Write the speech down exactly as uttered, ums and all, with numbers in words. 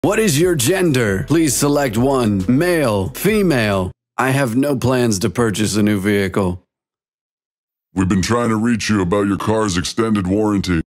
What is your gender? Please select one. Male, female. I have no plans to purchase a new vehicle. We've been trying to reach you about your car's extended warranty.